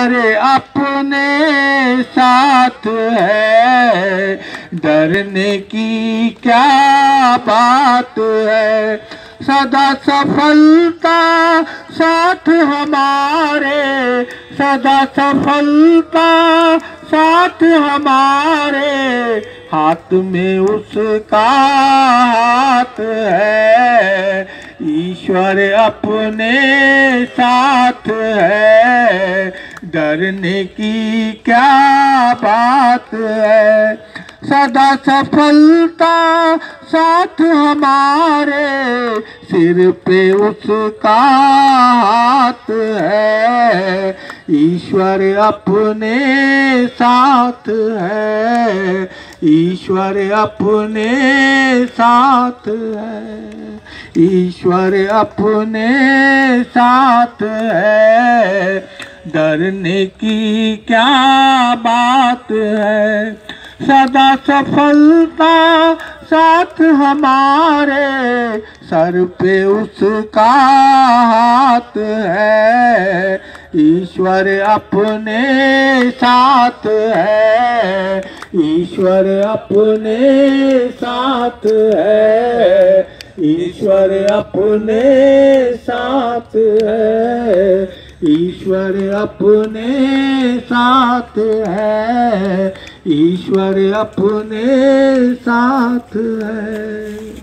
ईश्वर अपने साथ है, डरने की क्या बात है। सदा सफलता साथ हमारे, सदा सफलता साथ हमारे, हाथ में उसका हाथ है। ईश्वर अपने साथ है, डरने की क्या बात है। सदा सफलता साथ हमारे, सिर पे उसका हाथ है। ईश्वर अपने साथ है, ईश्वर अपने साथ है, ईश्वर अपने साथ है, डरने की क्या बात है। सदा सफलता साथ हमारे, सर पे उसका हाथ है। ईश्वर अपने साथ है, ईश्वर अपने साथ है, ईश्वर अपने साथ है, ईश्वर अपने साथ है, ईश्वर अपने साथ है।